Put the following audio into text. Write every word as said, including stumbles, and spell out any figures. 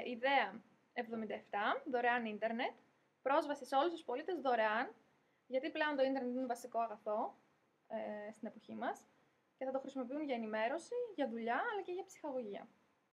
ιδέα εβδομήντα επτά, δωρεάν ίντερνετ, πρόσβαση σε όλους τους πολίτες δωρεάν, γιατί πλέον το ίντερνετ είναι βασικό αγαθό ε, στην εποχή μας και θα το χρησιμοποιούν για ενημέρωση, για δουλειά, αλλά και για ψυχαγωγία.